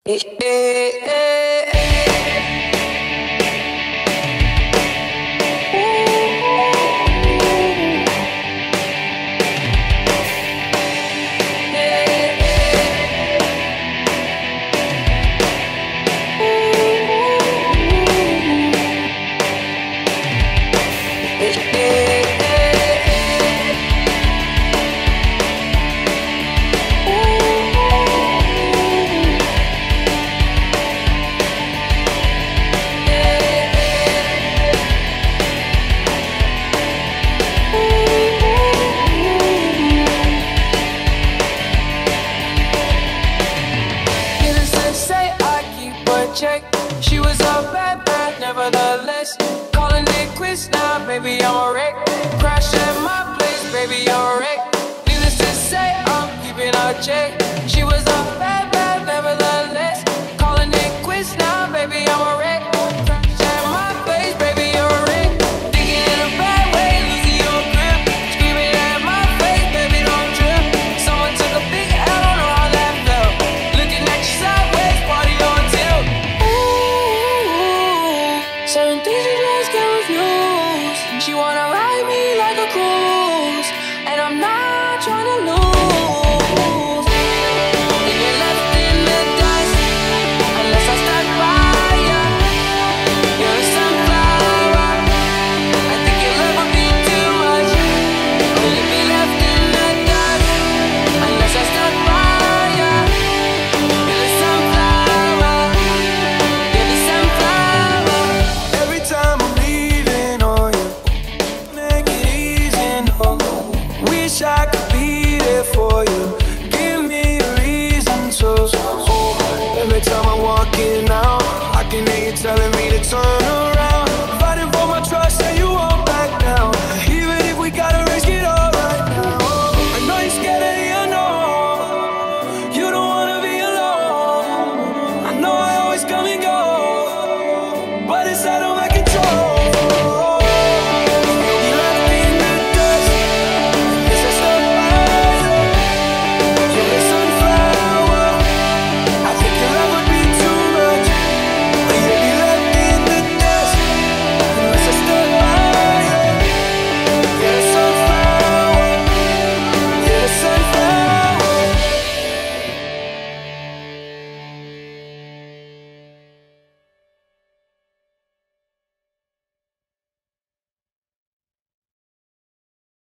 Eh, eh, eh, check. She was a bad bad, nevertheless. Calling it quits now, baby, I'm a wreck. Crash at my place, baby, I'm a wreck. Needless to say, I'm keeping her check. She was a bad bad.